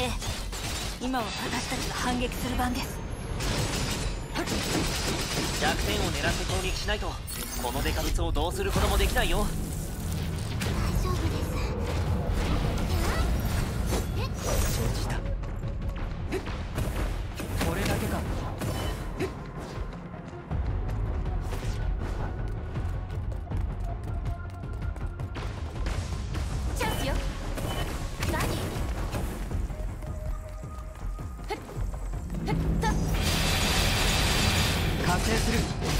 え、今は私たちが反撃する番です。 弱点を狙って攻撃しないとこのデカブツをどうすることもできないよ。 大丈夫です。 承知だ。これだけか。 チャンスよ。何？ 加勢する。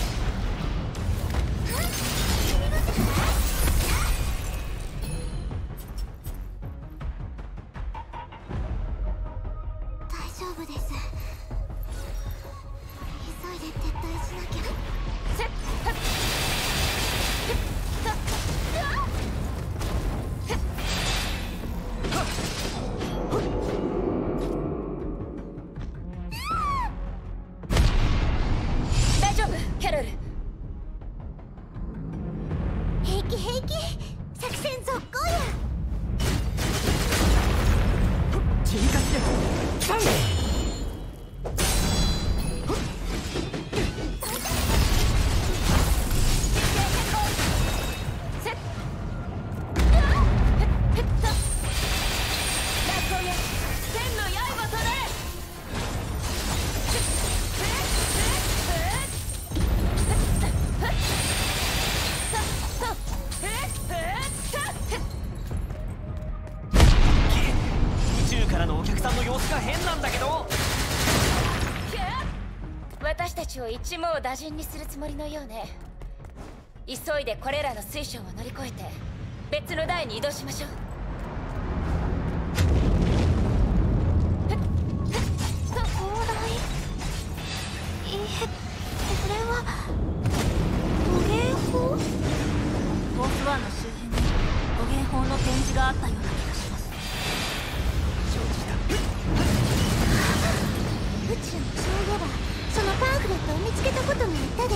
大丈夫です。急いで撤退しなきゃ。 大丈夫、キャロル。 平気平気。作戦続行や。 人格でサン宇宙からのお客さんの様子が変なんだけど。 私たちを一網打尽にするつもりのようね。急いでこれらの水晶を乗り越えて別の台に移動しましょう。 砲台。これは捕鯨砲？ ボスワンの周辺に捕鯨砲の展示があったような気がします。 承知だ。 うちらもそういえばそのパンフレットを見つけたこともあったで。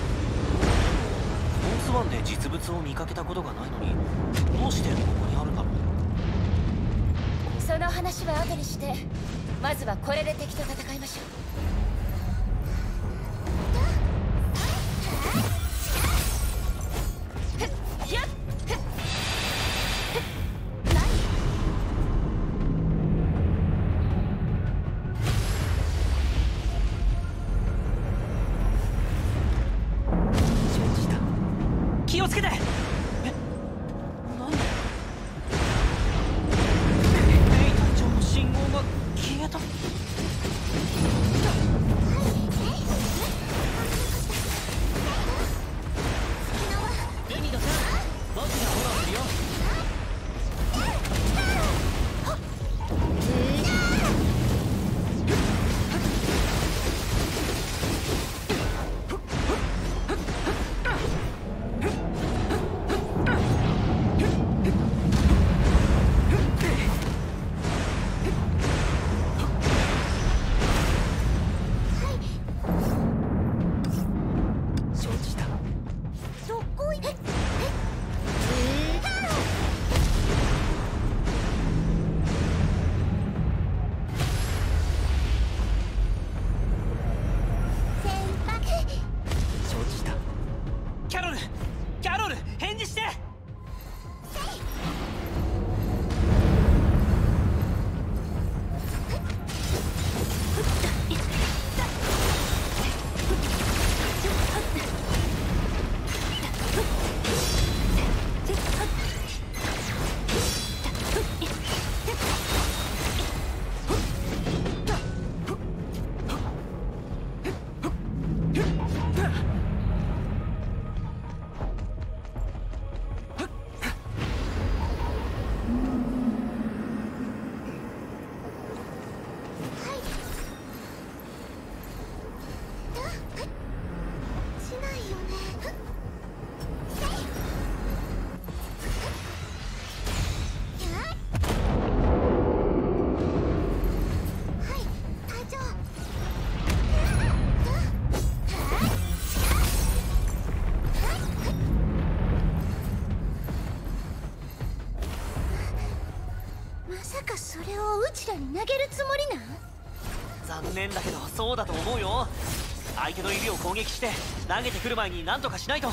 フォースワンで実物を見かけたことがないのにどうしてここにあるんだろう。 その話は後にして、まずはこれで敵と戦いましょう。 承知だ。 気をつけて。 何？ メイ隊長の信号が消えた。 なげるつもりなん？ 残念だけどそうだと思うよ。相手の指を攻撃して投げてくる前に何とかしないと。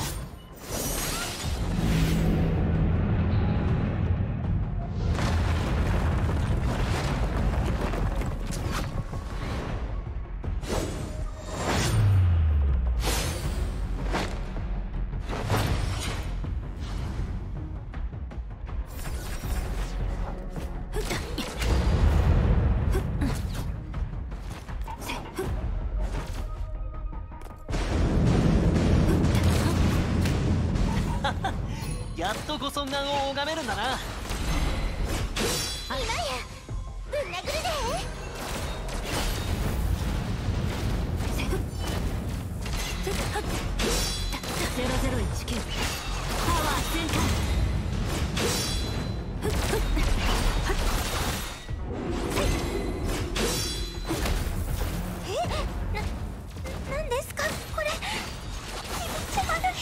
やっとご尊顔を拝めるんだな。 今やぶん殴るで。0019パワー全開。なんですかこれ。気持ち悪い。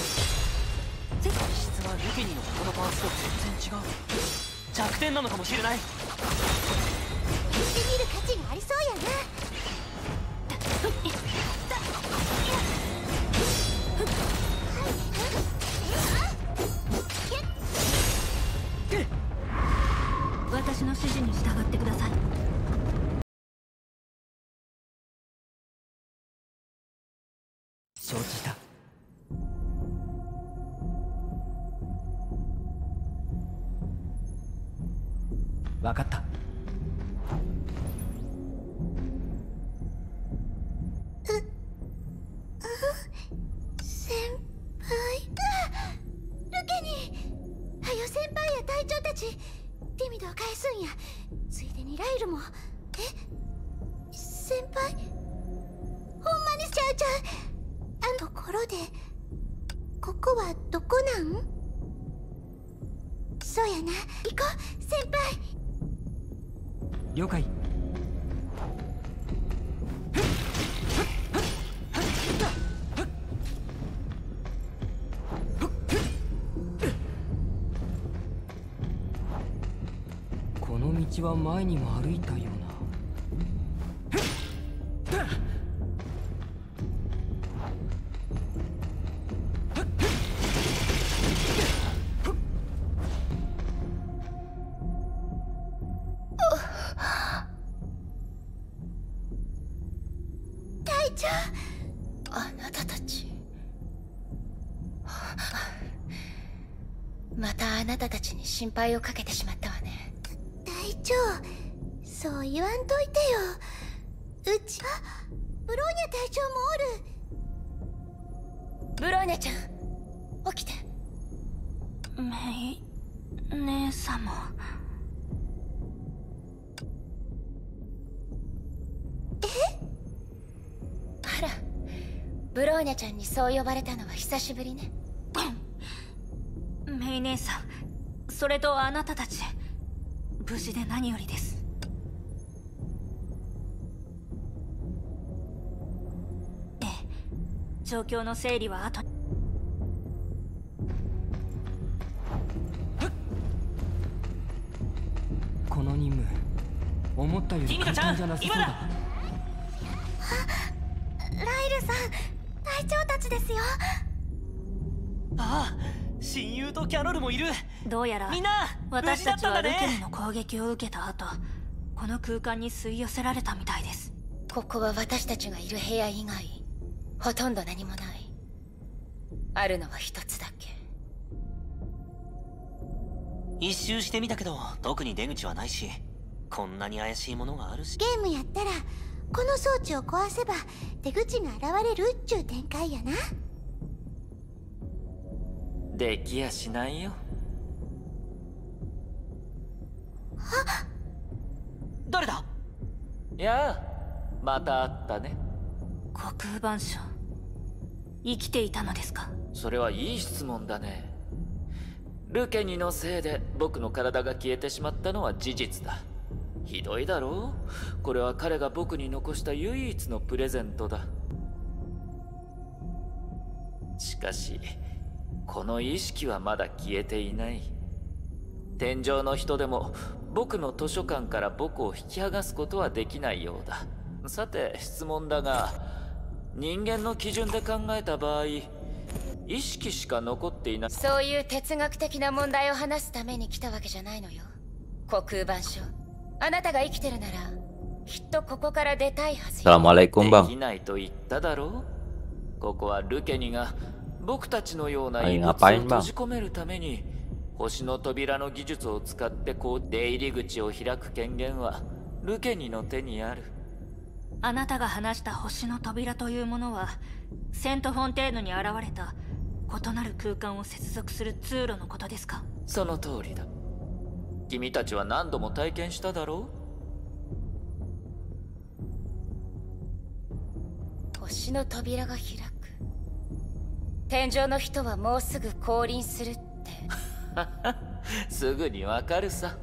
実はルケニの他のパーツと全然違う。弱点なのかもしれない。 行ってみる価値がありそうやな。私の指示に従ってください。 承知した。分かった。 先輩。ルケニー、はよ先輩や隊長たちティミドを返すんや。ついでにライルも。先輩、ほんまにちゃうちゃう。あのところでここはどこなん？そうやな、行こう先輩。 了解。この道は前にも歩いたような。 隊長。 あなたたち。またあなたたちに心配をかけてしまったわね。 隊長、そう言わんといてよ。うちはブローニャ隊長もおる。 ブローニャちゃん、起きて。 メイ姉様。 あら、ブローニャちゃんにそう呼ばれたのは久しぶりね。 メイ姉さん、それとあなたたち無事で何よりです。ええ、状況の整理は後に。 この任務思ったより簡単じゃなさそうだ。 ライルさん、隊長たちですよ。 ああ、親友とキャロルもいる。 どうやらみんな私たちはルケニね。 の攻撃を受けた後、この空間に吸い寄せられたみたいです。 ここは私たちがいる部屋以外ほとんど何もない。あるのは一つだけ。 一周してみたけど特に出口はないし、こんなに怪しいものがあるし。 ゲームやったらこの装置を壊せば出口が現れるっちゅう展開やな。 できやしないよ。 誰だ？ やあ、また会ったね。 虚空板書、生きていたのですか？ それはいい質問だね。ルケニのせいで僕の体が消えてしまったのは事実だ。ひどいだろう。これは彼が僕に残した唯一のプレゼントだ。しかしこの意識はまだ消えていない。天上の人でも僕の図書館から僕を引き剥がすことはできないようだ。さて質問だが、人間の基準で考えた場合、意識しか残っていない。 そういう哲学的な問題を話すために来たわけじゃないのよ。虚空板書、あなたが生きてるならきっとここから出たいはずよ。 Assalamualaikum で bang. きないと言っただろう。ここはルケニが僕たちのような異物を ngapain, 閉 bang? じ込めるために星の扉の技術を使って出入り口を開く権限はルケニの手にある。 あなたが話した星の扉というものはセントフォンテーヌに現れた異なる空間を接続する通路のことですか？ その通りだ。君たちは何度も体験しただろう。星の扉が開く。天井の人はもうすぐ降臨するって。 すぐにわかるさ。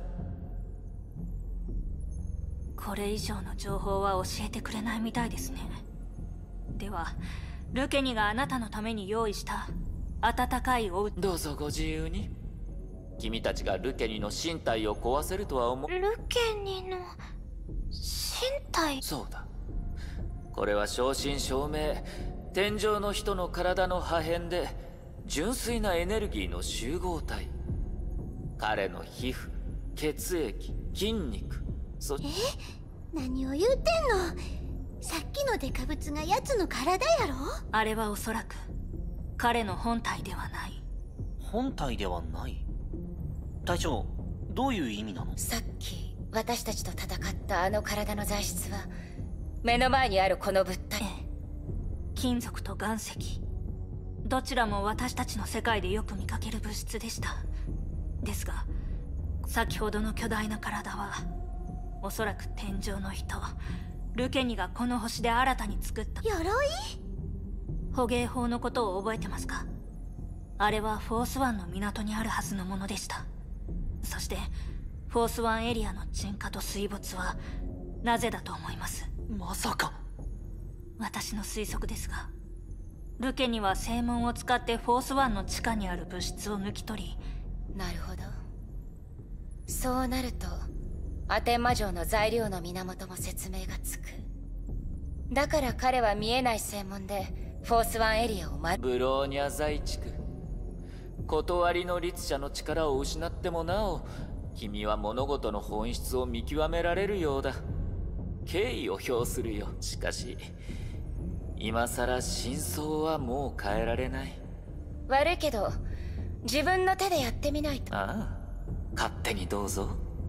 これ以上の情報は教えてくれないみたいですね。ではルケニがあなたのために用意した温かいおう。 どうぞご自由に。君たちがルケニの身体を壊せるとは思う。 ルケニの身体。 そうだ。これは正真正銘天上の人の体の破片で純粋なエネルギーの集合体。彼の皮膚、血液、筋肉、 何を言うてんの。さっきのデカブツが奴の体やろ。 あれはおそらく彼の本体ではない。 本体ではない。隊長、どういう意味なの？ さっき私たちと戦ったあの体の材質は目の前にあるこの物体。 金属と岩石、どちらも私たちの世界でよく見かける物質でした。ですが先ほどの巨大な体はおそらく天上の人ルケニがこの星で新たに作った鎧。 捕鯨砲のことを覚えてますか？あれはフォース湾の港にあるはずのものでした。そしてフォース湾エリアの沈下と水没はなぜだと思います？ まさか。 私の推測ですが、ルケニは正門を使ってフォース湾の地下にある物質を抜き取り。 なるほど。そうなるとアテン魔城の材料の源も説明がつく。だから彼は見えない正門でフォース湾エリアをブローニャ在地区。断りの律者の力を失ってもなお、君は物事の本質を見極められるようだ。敬意を表するよ。しかし今さら真相はもう変えられない。 悪いけど自分の手でやってみないと。 ああ、勝手にどうぞ。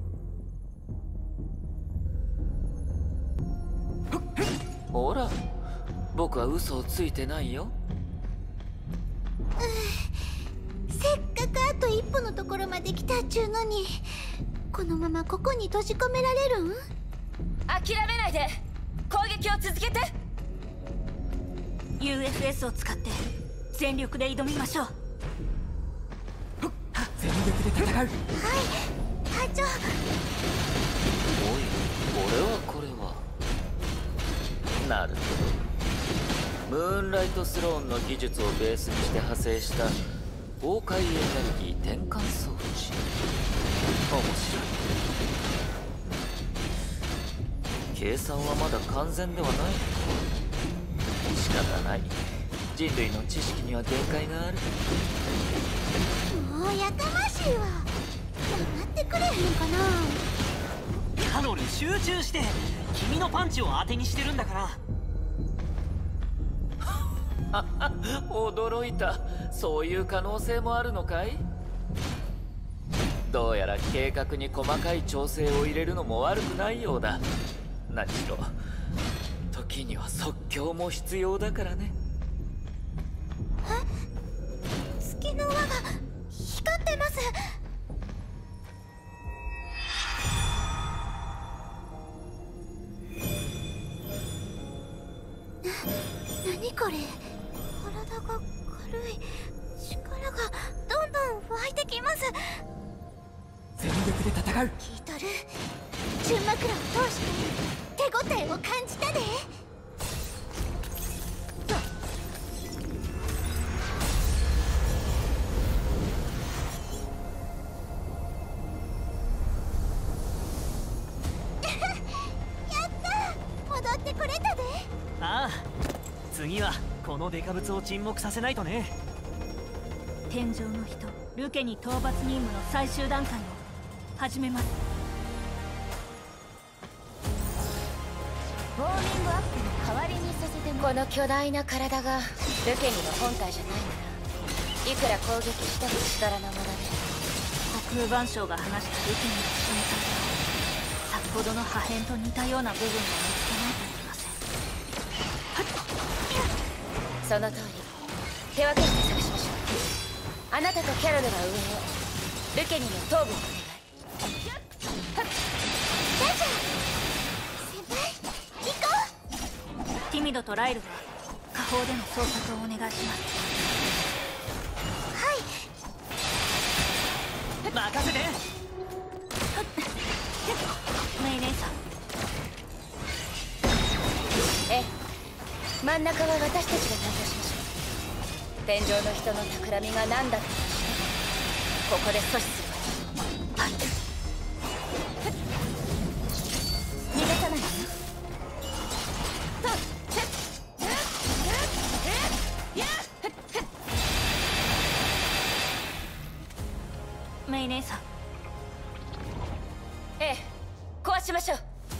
ほら、僕は嘘をついてないよ。 せっかくあと一歩のところまで来たっちゅうのに、このままここに閉じ込められるん？ 諦めないで攻撃を続けて。 UFS を使って全力で挑みましょう。 全力で戦う。 はい、隊長。 おい、これはなるほど。ムーンライトスローンの技術をベースにして派生した崩壊エネルギー転換装置。面白い。計算はまだ完全ではない。仕方ない。人類の知識には限界がある。 もうやかましいわ。黙ってくれへんかな。 カノル集中して。君のパンチを当てにしてるんだから。 驚いた。そういう可能性もあるのかい？どうやら計画に細かい調整を入れるのも悪くないようだ。何しろ時には即興も必要だからね。 月の輪が光ってます。何これ。体が軽い。力がどんどん湧いてきます。 全力で戦う。 聞いとる。純枕を通して手応えを感じたで。 次はこのデカブツを沈黙させないとね。 天上の人ルケに討伐任務の最終段階を始めます。 ウォーミングアップの代わりにさせても。この巨大な体がルケニの本体じゃないならいくら攻撃しても力の無駄で。 航空番将が話したルケニの仕組みから先ほどの破片と似たような部分を見つけないといけません。 その通り。手分けして探しましょう。あなたとキャロルは上を、ルケニの頭部をお願い。 ティミドとライルは下方での捜索をお願いします。 任せて。 メイ姉さん。 ええ、真ん中は私たちが担当しましょう。天上の人の企みが何だったとしてもここで阻止するわ。はい。逃がさないのよ。 メイ姉さん。 ええ、壊しましょう。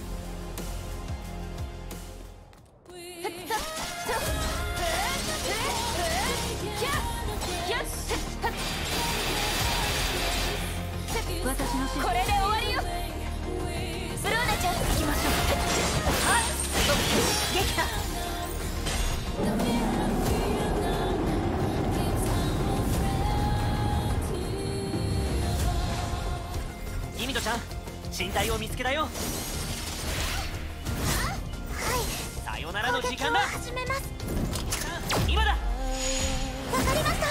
私のこれで終わりよ。ブローナちゃん、行きましょう。あっ、 できた。 ティミドちゃん、身体を見つけだよ。さよならの時間だ。 始めます。 今だ。 わかりました。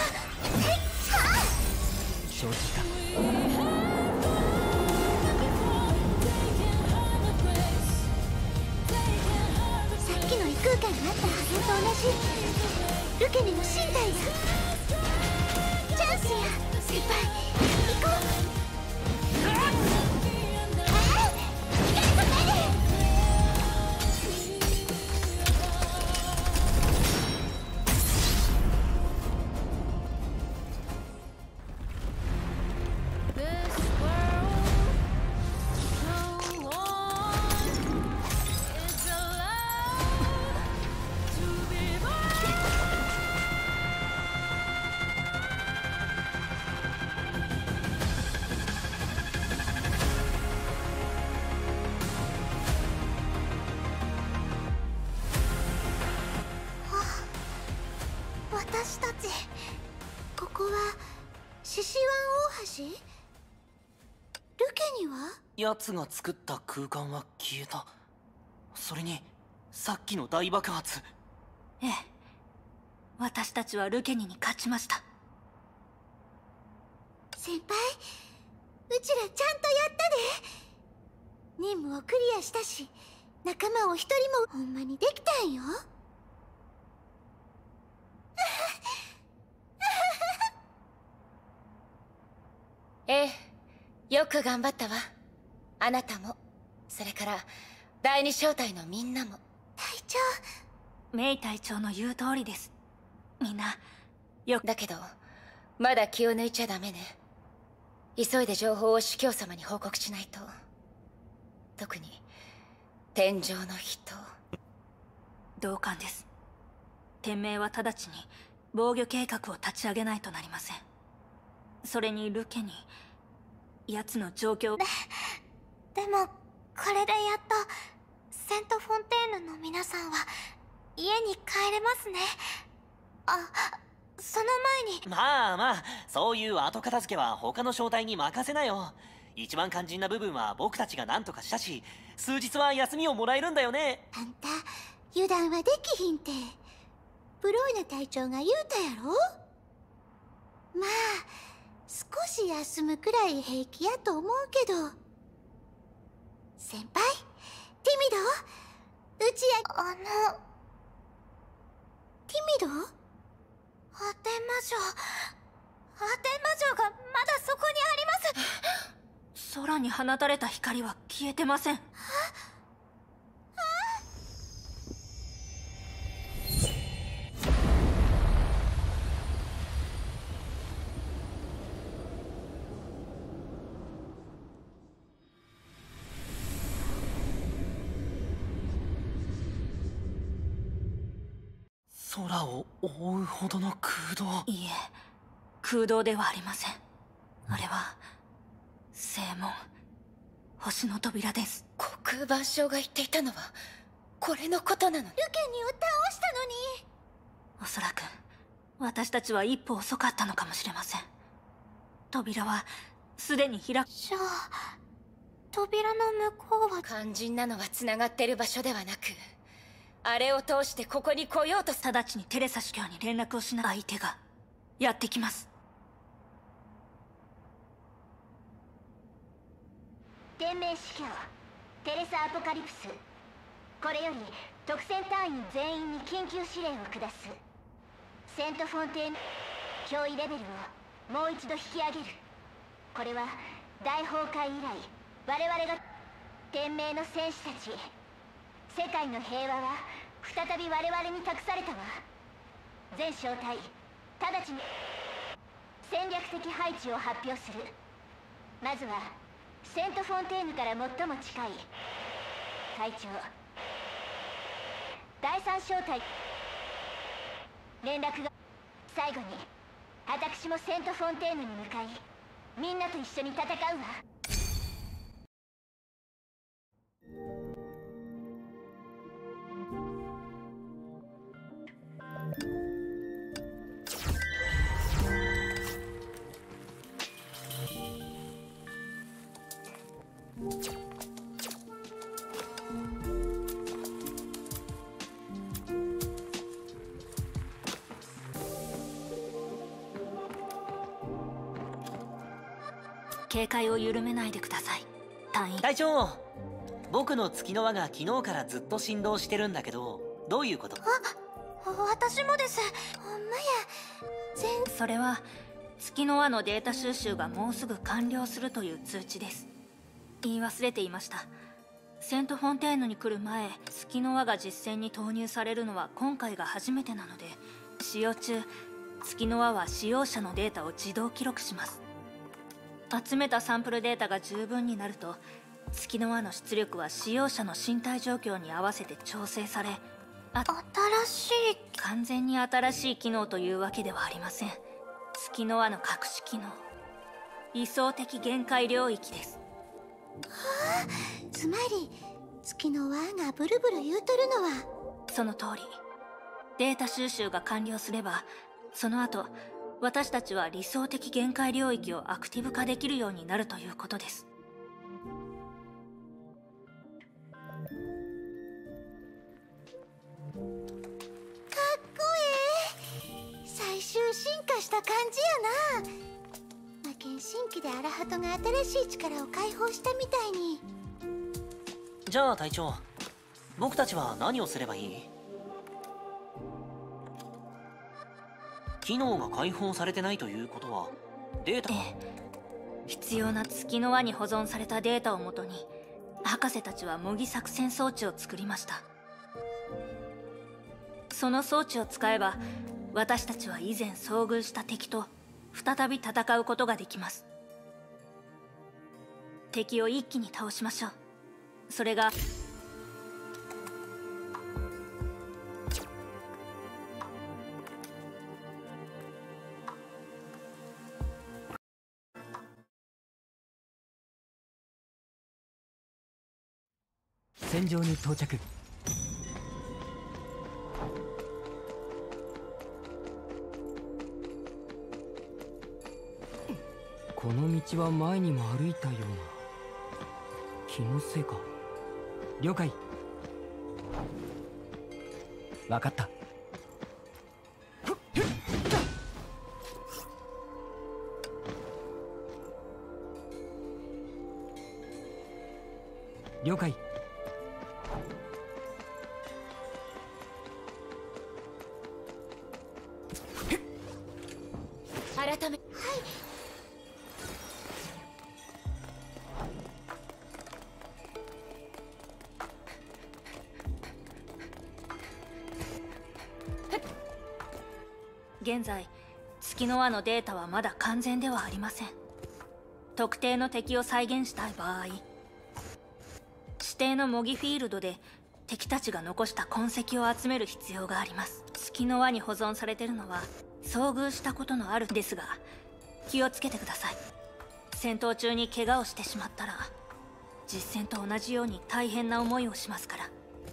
承知した。 さっきの異空間があった破片と同じルケニの身体や。チャンスや先輩、行こう。私たち、ここは獅子湾大橋？ルケニは？ 奴が作った空間は消えた。それにさっきの大爆発。 ええ、私たちはルケニに勝ちました。 先輩、うちらちゃんとやったで。任務をクリアしたし、仲間を一人もほんまにできたんよ。 ええ、よく頑張ったわ。あなたも、それから第二小隊のみんなも。 隊長。 メイ隊長の言う通りです。みんなだけどまだ気を抜いちゃダメね。急いで情報を司教様に報告しないと。特に天上の人。 同感です。天命は直ちに防御計画を立ち上げないとなりません。それにルケに奴の状況。 でもこれでやっとセント・フォンテーヌの皆さんは家に帰れますね。あ、その前に。 まあまあ、そういう後片付けは他の小隊に任せなよ。一番肝心な部分は僕たちが何とかしたし、数日は休みをもらえるんだよね。 あんた油断はできひんてブロイナ隊長が言うたやろ。まあ少し休むくらい平気やと思うけど。先輩、ティミド、うちや。ティミド？アテン魔女がまだそこにあります。 空に放たれた光は消えてません。 空を覆うほどの空洞。 いいえ、空洞ではありません。あれは正門、星の扉です。 虚空万象が言っていたのはこれのことなのに。 ルケニを倒したのに。 おそらく私たちは一歩遅かったのかもしれません。扉はすでに開く。 じゃあ扉の向こうは。 肝心なのは繋がってる場所ではなく、あれを通してここに来ようと。 直ちにテレサ司教に連絡をしない。相手がやってきます。 天命司教テレサ・アポカリプス、これより特戦隊員全員に緊急指令を下す。セント・フォンテーヌ脅威レベルをもう一度引き上げる。これは大崩壊以来我々が。天命の戦士たち、世界の平和は再び我々に託されたわ。全小隊直ちに戦略的配置を発表する。まずはセント・フォンテーヌから最も近い隊長第三小隊連絡が。最後に私もセント・フォンテーヌに向かい、みんなと一緒に戦うわ。 警戒を緩めないでください、隊員。 隊長、僕の月の輪が昨日からずっと振動してるんだけど、どういうこと？ 私もです。ほんまや。 それは月の輪のデータ収集がもうすぐ完了するという通知です。言い忘れていました。セント・フォンテーヌに来る前、月の輪が実戦に投入されるのは今回が初めてなので、使用中月の輪は使用者のデータを自動記録します。集めたサンプルデータが十分になると、月の輪の出力は使用者の身体状況に合わせて調整され、 新しい。 完全に新しい機能というわけではありません。月の輪の隠し機能、理想的限界領域です。 つまり月の輪がブルブル言うとるのは。 その通り。データ収集が完了すれば、その後私たちは理想的限界領域をアクティブ化できるようになるということです。 かっこええ。最終進化した感じやな。魔剣新規でアラハトが新しい力を解放したみたいに。 じゃあ隊長、僕たちは何をすればいい？機能が解放されてないということはデータ。 必要な月の輪に保存されたデータをもとに、博士たちは模擬作戦装置を作りました。その装置を使えば、私たちは以前遭遇した敵と再び戦うことができます。敵を一気に倒しましょう。それが戦場に到着。この道は前にも歩いたような。気のせいか。了解。分かった。了解。 改め。 現在、月の輪のデータはまだ完全ではありません。特定の敵を再現したい場合、指定の模擬フィールドで敵たちが残した痕跡を集める必要があります。月の輪に保存されてるのは遭遇したことのあるんですが、気をつけてください。戦闘中に怪我をしてしまったら実戦と同じように大変な思いをしますから。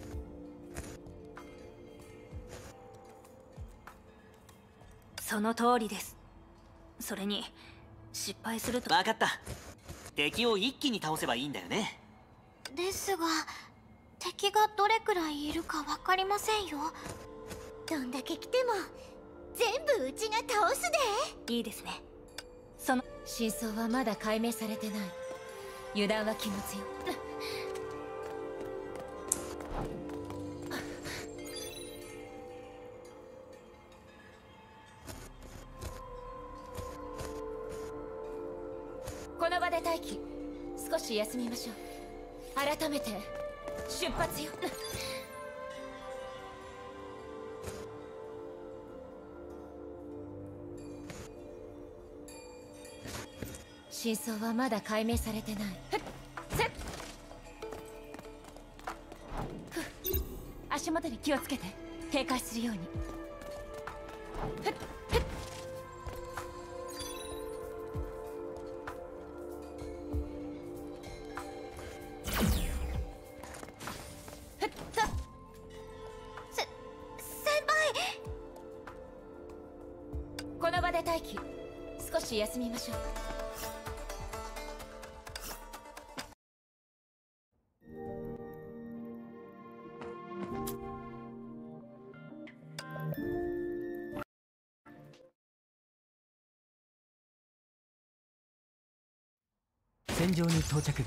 その通りです。それに失敗すると。 分かった。敵を一気に倒せばいいんだよね。 ですが敵がどれくらいいるか分かりませんよ。どんだけ来ても全部うちが倒すで。 いいですね。その真相はまだ解明されてない。油断は禁物よ。この場で待機。少し休みましょう。改めて出発よ。真相はまだ解明されてない。足元に気をつけて。警戒するように。この場で待機。少し休みましょう。 戦場に到着。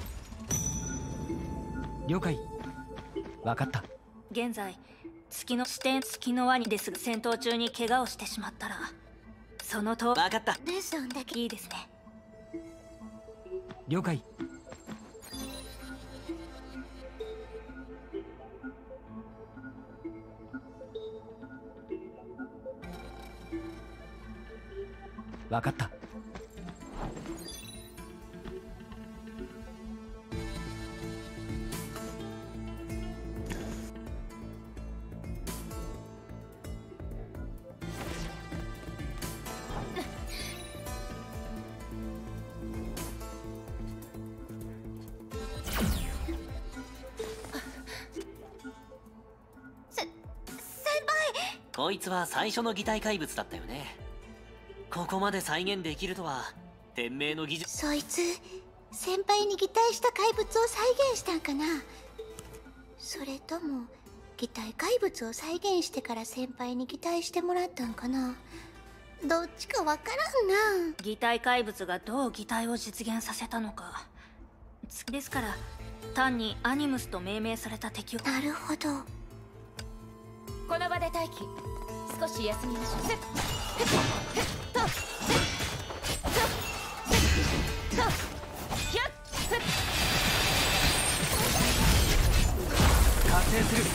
了解。分かった。 現在月の輪にですが、戦闘中に怪我をしてしまったらそのと。 分かった。 ですどんだけいいですね。 了解。分かった。 こいつは最初の擬態怪物だったよね。ここまで再現できるとは天命の技術。 そいつ先輩に擬態した怪物を再現したんかな。それとも擬態怪物を再現してから先輩に擬態してもらったんかな。どっちかわからんな。 擬態怪物がどう擬態を実現させたのか。ですから単にアニムスと命名された敵を。 なるほど。 この場で待機。少し休みましょう。 加勢する。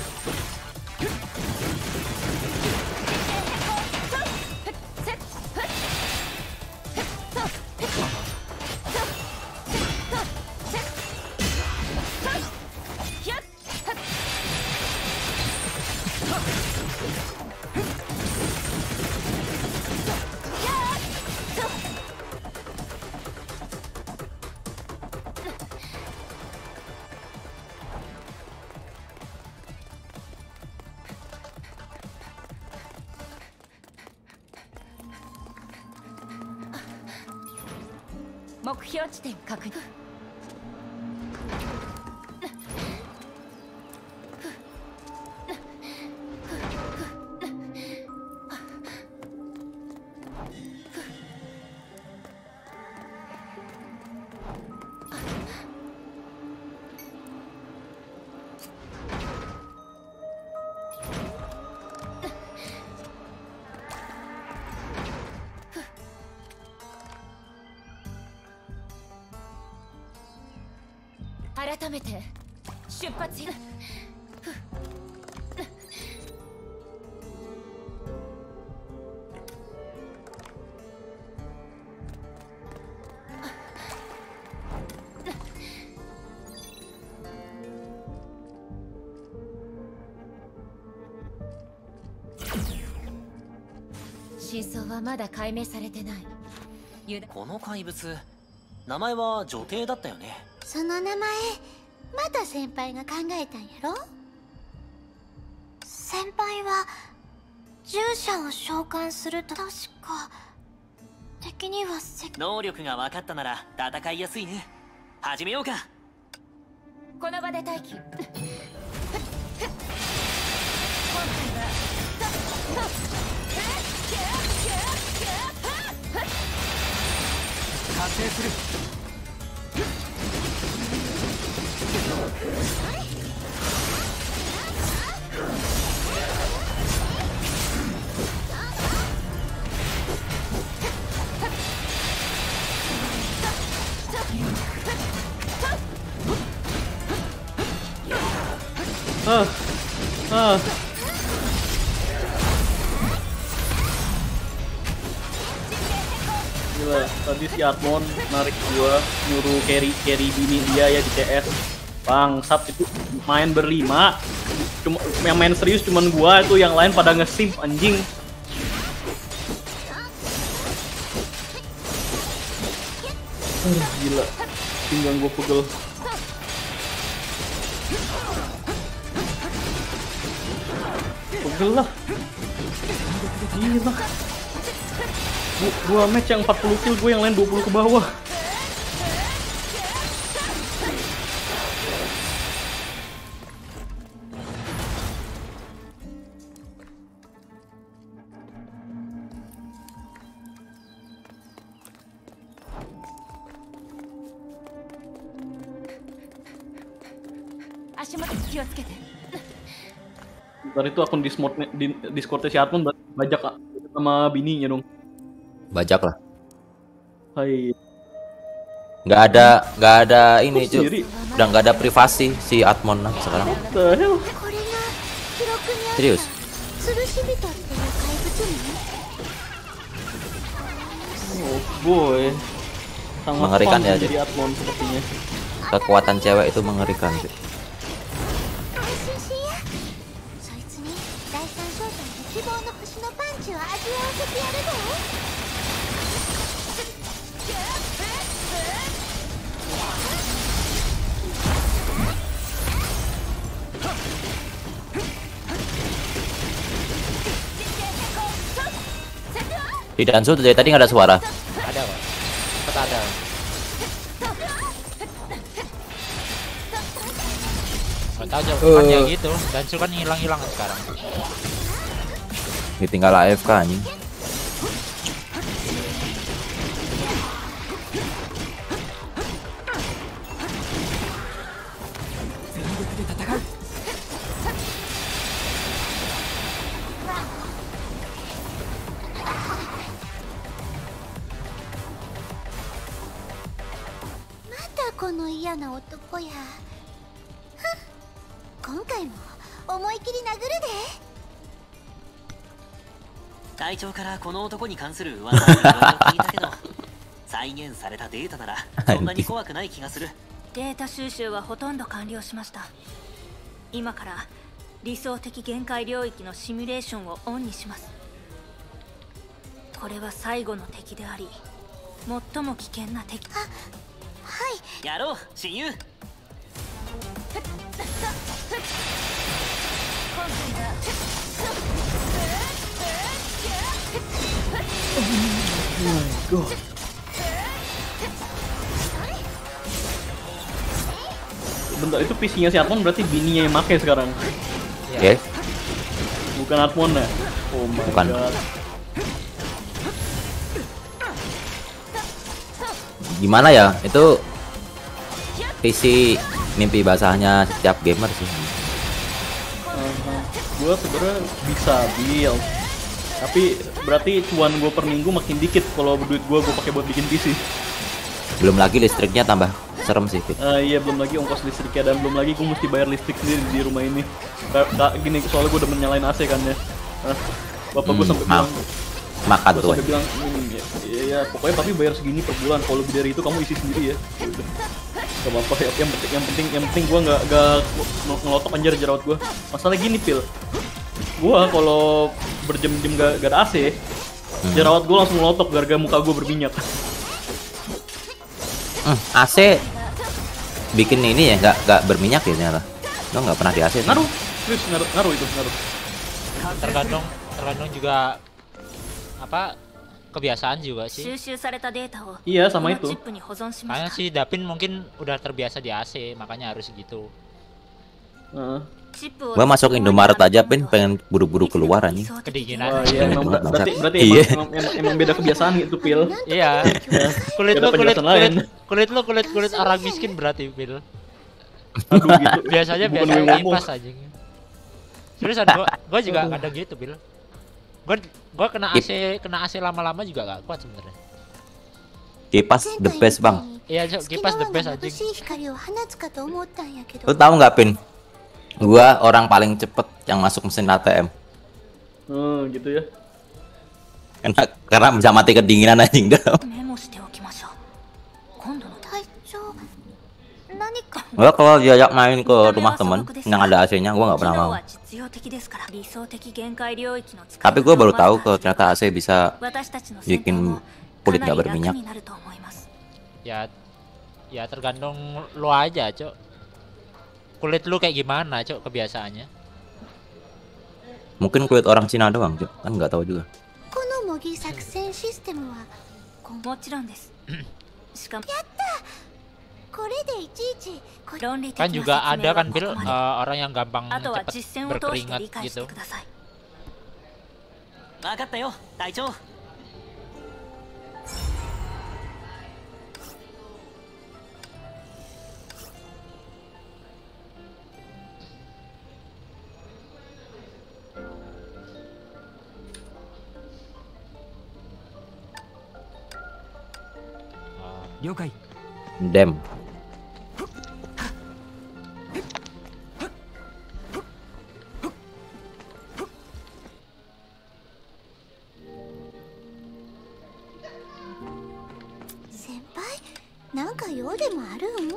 目標地点確認。改めて出発よ。 真相はまだ解明されてない。 この怪物、名前は女帝だったよね。 その名前また先輩が考えたんやろ。先輩は従者を召喚すると確か敵には能力が分かったなら戦いやすいね。始めようか。 この場で待機。今回は覚醒する。 Gila, tadi si Atmon narik gua nyuruh carry bini dia ya di CS. Bangsat, itu main berlima. Cuma yang main serius cuman gua, itu yang lain pada nge-simp anjing. Gila. Pinggang gua pegel. Pegel lah. Gila. Dua match yang 40 kill gue, yang lain 20 ke bawah. Ntar itu akun Discord si Atmon bajak sama bininya dong. Bajak lah. Hai. Nggak ada ini cuy. Udah nggak ada privasi si Atmon lah sekarang. Serius? Oh boy. Sangat mengerikan ya cuy. Atmon sepertinya. Kekuatan cewek itu mengerikan cuy. Di Dansu dari tadi nggak ada suara. Ada kok. Tetap ada. Tahu jawabannya gitu. Dansu kan hilang-hilang sekarang. Ditinggal AFK anjing. 隊長からこの男に関する噂をいろいろ聞いたけど、再現されたデータならそんなに怖くない気がする。 データ収集はほとんど完了しました。今から理想的限界領域のシミュレーションをオンにします。これは最後の敵であり、最も危険な敵。 はい。 やろう、親友。 Bentar, itu PC-nya si Atmon berarti bininya yang make sekarang. Yes. Bukan Atmon ya? Oh my god. Gimana ya? Itu PC mimpi basahnya setiap gamer sih. Gue sebenarnya bisa build, tapi berarti cuan gue per minggu makin dikit kalau duit gue pakai buat bikin PC. Belum lagi listriknya tambah serem sih. Iya, belum lagi ongkos listriknya, dan belum lagi gue mesti bayar listrik sendiri di rumah ini. Gini, soalnya gue udah menyalain AC kan ya. Bapak gue sampai bilang makan tuh. Sampai bilang ya pokoknya tapi bayar segini per bulan. Kalau lebih dari itu kamu isi sendiri ya. Gak apa-apa, yang penting gue nggak ngelotok anjir jerawat gue. Masalah gini Pil, gue kalau berjam-jam gak ada AC, Jerawat gue langsung melotok gara-gara muka gue berminyak. AC bikin ini ya nggak berminyak ya ternyata. Lo nggak pernah di AC? Ngaruh, serius ngaruh itu ngaruh. Tergantung juga apa kebiasaan juga sih. Iya sama itu. Karena si Dapin mungkin udah terbiasa di AC, makanya harus gitu. Gua masuk Indomaret aja pengen buru-buru keluar anjing. Kedinginan. Oh, iya, berarti iya. emang beda kebiasaan gitu, Pil. Iya. Kulit orang miskin berarti, Pil. Aduh gitu. Biasanya kipas aja. Seriusan gua juga kadang gitu, Pil. Gua kena AC lama-lama juga gak kuat sebenarnya. Kipas the best, Bang. Iya, kipas the best aja. Lu tahu nggak, Pin? Gua orang paling cepet yang masuk mesin ATM. Gitu ya. Karena bisa mati kedinginan anjing dah. Gua kalau diajak main ke rumah temen yang ada AC-nya, gua nggak pernah mau. Tapi gua baru tahu kalau ternyata AC bisa bikin kulit nggak berminyak. Ya tergantung lo aja, Cok. Kulit lu kayak gimana, Cok, kebiasaannya? Mungkin kulit orang Cina doang, Cok. Kan nggak tahu juga. Kan juga ada kan, Bil, orang yang gampang cepet berkeringat gitu. Yokai. Dem. Senpai, なんか用でもあるん?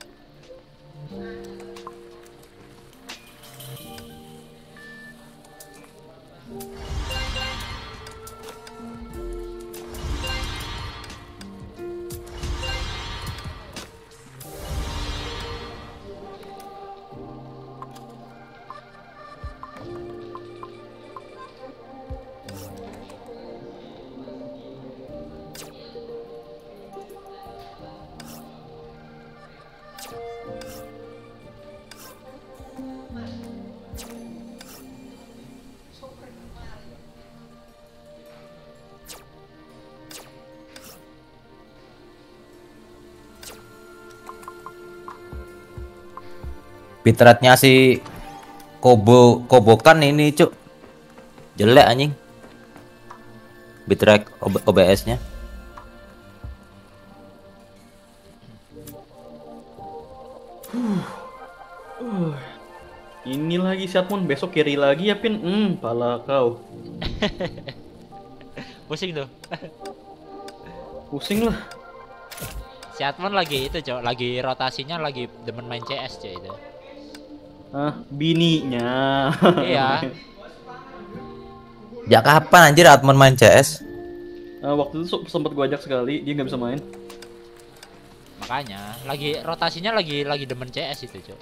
Bitrate-nya si Kobokan ini, Cuk. Jelek anjing. Bitrate OBS-nya. Ini lagi Siatmon, besok kiri lagi ya, Pin. Pala kau. Pusing tuh. Pusing lah. Siatmon lagi itu, Cok, lagi rotasinya lagi demen main CS, Cok, itu. Bininya. Iya. Ya kapan anjir Atman main CS? Waktu itu sempat gua ajak sekali, dia nggak bisa main. Makanya, lagi rotasinya lagi demen CS itu, Cok.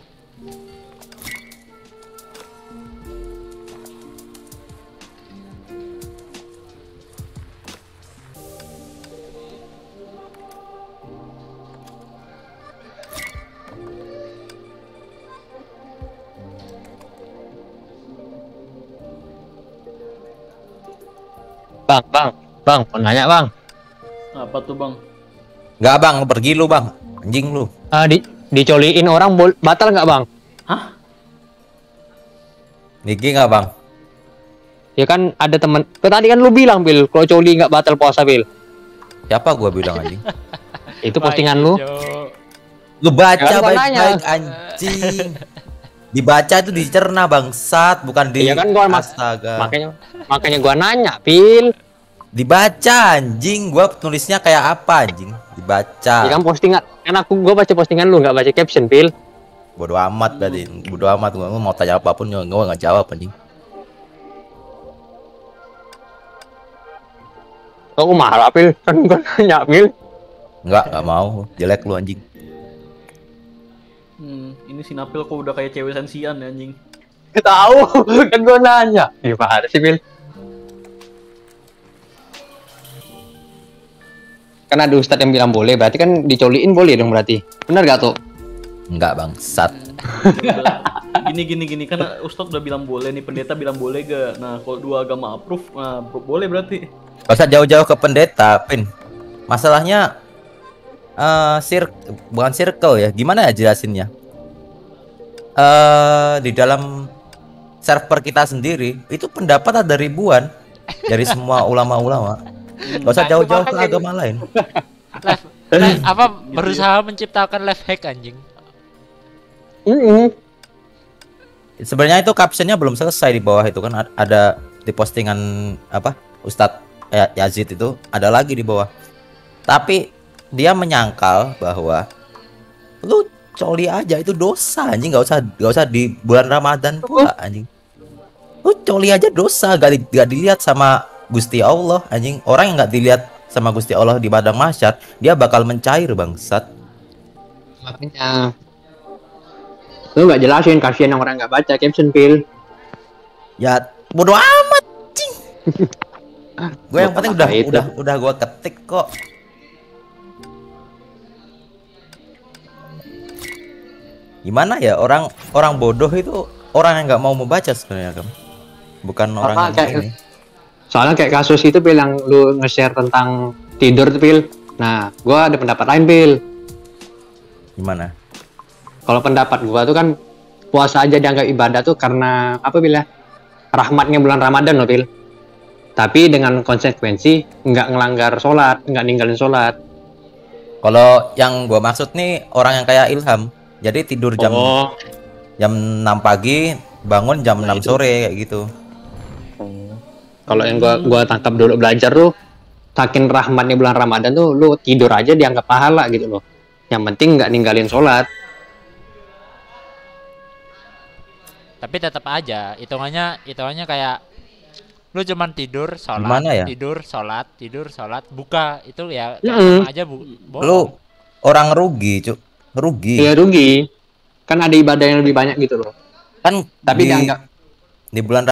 Bang, mau nanya, Bang. Apa tuh, Bang? Nggak, Bang, pergi lu, Bang. Anjing lu. Dicoliin orang batal nggak, Bang? Hah? Niki nggak, Bang? Ya kan ada temen. Tadi kan lu bilang, Bil, kalau coli nggak batal puasa, Bil. Siapa gua bilang anjing? Itu postingan lu. Lu baca baik-baik anjing. Dibaca itu dicerna bangsat, bukan di. Iya kan gua astaga. Makanya gua nanya, Pil. Dibaca anjing, gua tulisnya kayak apa anjing? Dibaca. Ya kan postingan, kan gua baca postingan lu, nggak baca caption, Pil. Bodoh amat berarti. Bodoh amat, gua mau tanya apapun gua nggak jawab anjing. Kok marah, Pil? Kan gua nanya, Pil. Enggak mau. Jelek lu anjing. Ini si Napil kok udah kayak cewek sensian ya anjing. Tahu, kan gua nanya. Gimana sih, Pil? Kan ada ustadz yang bilang boleh, berarti kan dicoliin boleh dong berarti. Benar gak tuh? Enggak bangsat. Gini kan Ustadz udah bilang boleh nih, pendeta bilang boleh gak? Nah kalau dua agama approve, nah boleh berarti. Gak usah jauh-jauh ke pendeta, Pin. Masalahnya bukan circle ya. Gimana ya jelasinnya? Di dalam server kita sendiri itu pendapat ada ribuan dari semua ulama-ulama. Gak usah jauh-jauh ke agama lain. Berusaha menciptakan life hack anjing. Sebenarnya itu captionnya belum selesai di bawah itu kan ada di postingan apa Ustadz Yazid itu ada lagi di bawah. Tapi dia menyangkal bahwa lu coli aja itu dosa anjing, gak usah di bulan Ramadan pula anjing. Lu coli aja dosa, gak dilihat sama Gusti Allah anjing. Orang yang nggak dilihat sama Gusti Allah di padang mahsyar, dia bakal mencair bangsat. Makanya lu nggak jelasin, kasihan yang orang nggak baca caption, Pil. Ya bodo amat anjing. Gue yang penting udah gue ketik kok. Gimana ya, orang bodoh itu orang yang nggak mau membaca sebenarnya kan, bukan orang yang ini. Soalnya kayak kasus itu, Pil, yang lu nge-share tentang tidur tuh, Pil. Nah, gua ada pendapat lain, Pil. Gimana? Kalau pendapat gua tuh kan puasa aja dianggap ibadah tuh karena apa, Pil ya? Rahmatnya bulan Ramadan loh, Pil. Tapi dengan konsekuensi nggak ngelanggar sholat, nggak ninggalin sholat. Kalau yang gua maksud nih orang yang kayak Ilham. Jadi tidur jam 6 pagi, bangun jam 6 sore kayak gitu. Kalau yang gua tangkap dulu belajar tuh, saking rahmatnya bulan Ramadan tuh, lu tidur aja dianggap pahala gitu loh. Yang penting nggak ninggalin sholat. Tapi tetap aja hitungannya kayak lu cuman tidur, sholat, ya? tidur, sholat, buka itu ya sama aja bohong. Lu orang rugi, Cuk. Rugi. Iya rugi. Kan ada ibadah yang lebih banyak gitu loh. Kan tapi dianggap di bulan